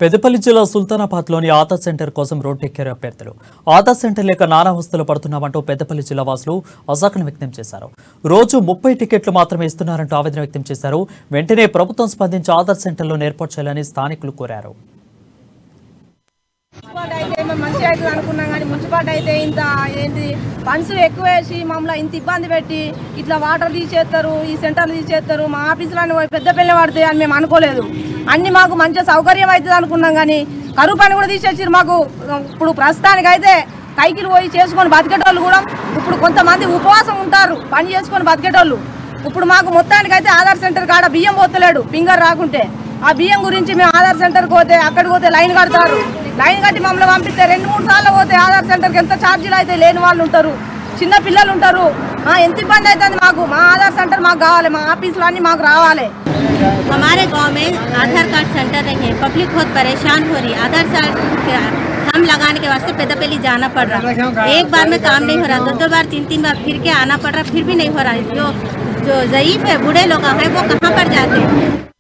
పెద్దపల్లి జిల్లా సుల్తానాబాద్లోని ఆధార్ సెంటర్ కోసం రోడ్డెక్కారు అభ్యర్థులు. ఆధార్ సెంటర్ లేక నానావస్థలు పడుతున్నామంటూ పెద్దపల్లి జిల్లా వాసులు అసహనం వ్యక్తం చేశారు. రోజు 30 టికెట్లు మాత్రమే ఇస్తున్నారంటూ ఆవేదన వ్యక్తం చేశారు. వెంటనే ప్రభుత్వం స్పందించి ఆధార్ సెంటర్లో ఏర్పాటు చేయాలని స్థానికులు కోరారు. మంచిగా అవుతుంది అనుకున్నాం కానీ మున్సిపాలిటీ అయితే ఇంత ఏంటి ఫండ్స్ ఎక్కువ వేసి మమ్మల్ని ఇంత ఇబ్బంది పెట్టి ఇట్లా వాటర్ తీసేస్తారు, ఈ సెంటర్లు తీసేస్తారు, మా ఆఫీసులో పెద్ద పిల్లలు పడతాయి అని మేము అనుకోలేదు. అన్ని మాకు మంచిగా సౌకర్యం అవుతుంది అనుకున్నాం కానీ కరువు పని కూడా తీసేసారు మాకు. ఇప్పుడు ప్రస్తుతానికి అయితే కైకిలు పోయి చేసుకొని బతికేటోళ్ళు కూడా ఇప్పుడు కొంతమంది ఉపవాసం ఉంటారు పని చేసుకొని బతికేటోళ్ళు. ఇప్పుడు మాకు మొత్తానికి అయితే ఆధార్ సెంటర్ కాడ బియ్యం పోతలేడు ఫింగర్ రాకుంటే. ఆ బియ్యం గురించి మేము ఆధార్ సెంటర్కి పోతే అక్కడికి పోతే లైన్ కడతారు. లైన్ కట్టి మమ్మల్ని పంపిస్తే 2-3 సార్లు పోతే ఆధార్ సెంటర్కి ఎంత ఛార్జీలు అయితే లేని వాళ్ళు ఉంటారు, చిన్న పిల్లలు ఉంటారు. ఎంత ఇబ్బంది అవుతుంది మాకు. మా ఆధార్ సెంటర్ మాకు కావాలి, మా ఆఫీసులు అన్నీ మాకు రావాలి. हमारे गांव में आधार कार्ड सेंटर नहीं है, पब्लिक बहुत परेशान हो रही है। आधार हम लगाने के वास्ते पेदापल्ली जाना पड़ रहा, एक बार में काम नहीं हो रहा, 2 बार 3 बार फिर के आना पड़ रहा, फिर भी नहीं हो रहा। जो ज़ईफ है, बूढ़े लोग हैं, वो कहाँ पर जाते हैं।